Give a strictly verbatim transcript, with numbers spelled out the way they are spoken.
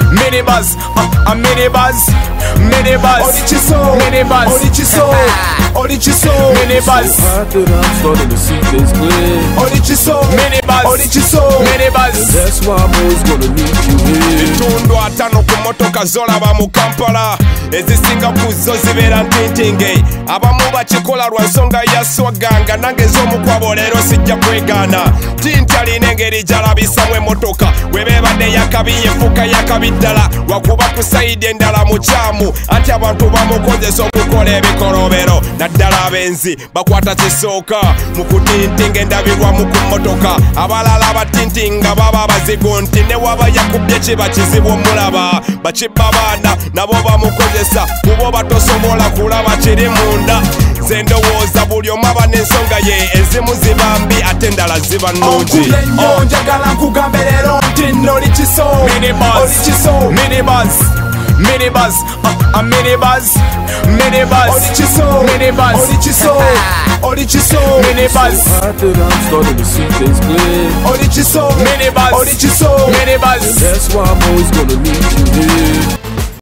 minibus, uh, a minibus, minibus, Orichiso, minibus, Orichiso, Orichiso, minibus, So hot that I'm starting to see things clear. Orichiso, minibus, Orichiso, minibus. And that's why I'm always gonna need you here. Bitundu atano ku motoka zolaba mu Kampala ezisinga ku zo zibeera ntintinge. Abamu bakikola lwa nsonga ya swaganga, nange ez'omukwabo leero sijja kwegaana. Tinti alina engeri gy'alabisamu emmotoka bw'ebeebadde yakabi yefuuka yakabi ddala, wakuba ku sayidi endala mukyamu, anti abantu bamukozesa okukola ebikolobero. Naddala abenzi bakwata kisooka mu kutintinga endabirwamu ku mmotoka, abalala abatintinga baba abazigu nti ne waba yakubye kiba kizibu omulaba. Bakibba baana nabo bamukozesa, kuba batosobola kulaba kiri munda. Nze ndowooza buli omu aba n'ensonga ye, ezimu ziba mbi ate endala ziba nnungi. Onkule nnyo njagala nkugambe leero nti nno Orichiso, Minibus, Orichiso, minibus, minibus, uh, a minibus, minibus, Orichiso, minibus, Orichiso, Orichiso, minibus, So hot that I'm starting to see things clear. Orichiso, minibus, Orichiso, minibus. And that's why I'm always gonna need you here.